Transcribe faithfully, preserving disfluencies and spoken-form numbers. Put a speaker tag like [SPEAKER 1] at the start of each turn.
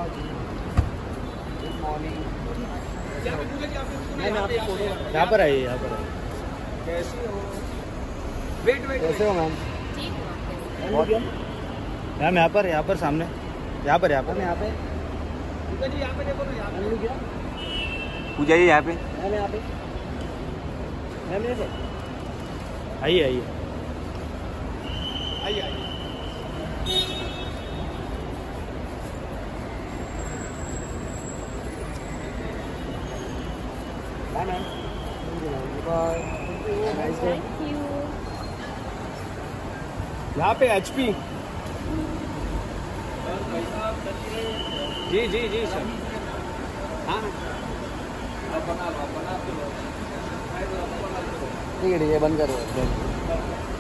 [SPEAKER 1] Good morning.
[SPEAKER 2] यहाँ पर आइए, यहाँ पर आइए।
[SPEAKER 1] कैसे हो? वेट वेट
[SPEAKER 2] कैसे हो मैम?
[SPEAKER 3] ठीक
[SPEAKER 2] मैम यहाँ पर, यहाँ पर सामने, यहाँ पर, यहाँ पर,
[SPEAKER 1] यहाँ पे पूजा जी, यहाँ पे देखो ना, यहाँ पे क्या
[SPEAKER 2] पूजा जी यहाँ पे,
[SPEAKER 1] मैम यहाँ पे मैम ये
[SPEAKER 2] आइए आइए
[SPEAKER 1] आइए आइए। Bye ma'am. Bye.
[SPEAKER 3] Thank you.
[SPEAKER 1] यहाँ पे एचपी। जी जी जी सर। हाँ ठीक है ठीक है, बंद करो।